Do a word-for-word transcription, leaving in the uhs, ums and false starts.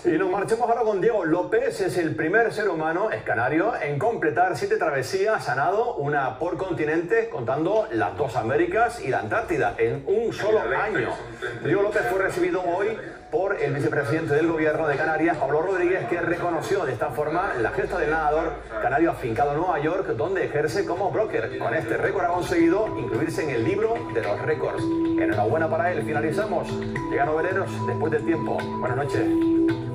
Y nos marchamos ahora con Diego López. Es el primer ser humano, es canario, en completar siete travesías a nado, una por continente, contando las dos Américas y la Antártida en un solo año. Diego López fue recibido hoy por el vicepresidente del gobierno de Canarias, Pablo Rodríguez, que reconoció de esta forma la gesta del nadador canario afincado en Nueva York, donde ejerce como broker. Con este récord ha conseguido incluirse en el libro de los récords. Enhorabuena para él. Finalizamos. Llegan noveleros después del tiempo. Buenas noches.